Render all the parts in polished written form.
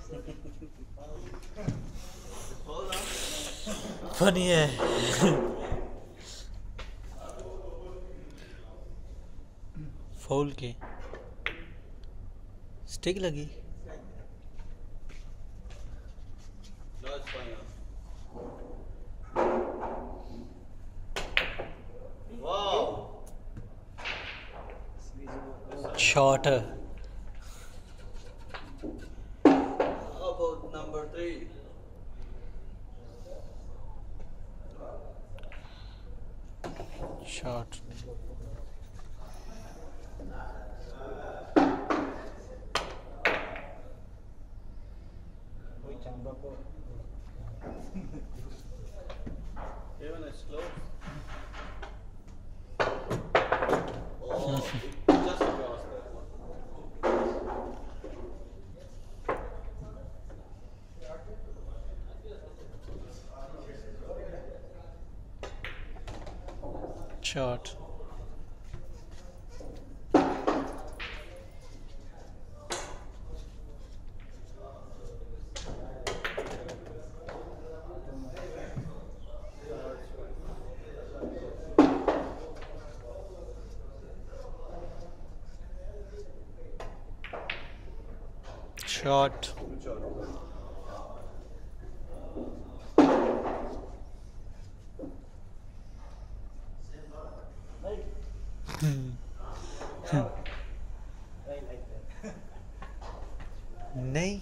Funny है। Foul की stick लगी। Shot about number 3. Shot Even it's close. Oh, it just crossed that one. Shot shot Good shot. नहीं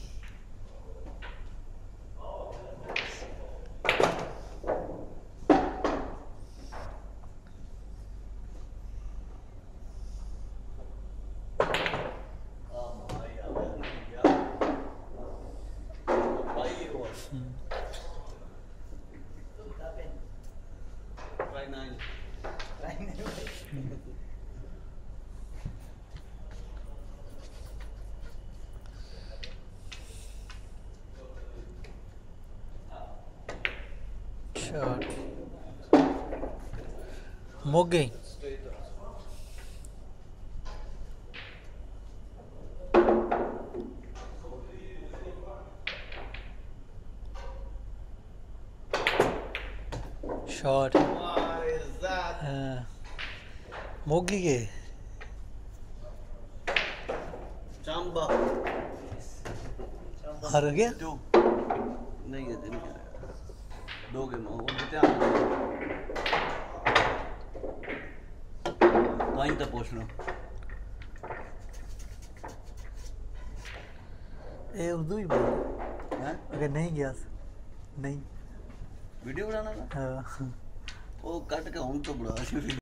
Try 9. Shot मुक गई। Straight up. Shot Why is that? मुक गई। Chamba. हार गया। 2. नहीं है नहीं है। 2 गेम हो गए। कहीं तो पूछ लो। ए उर्दू ही बोल हैं? अगर नहीं गया नहीं वीडियो बनाना था? हाँ वो कट के हम तो बुरा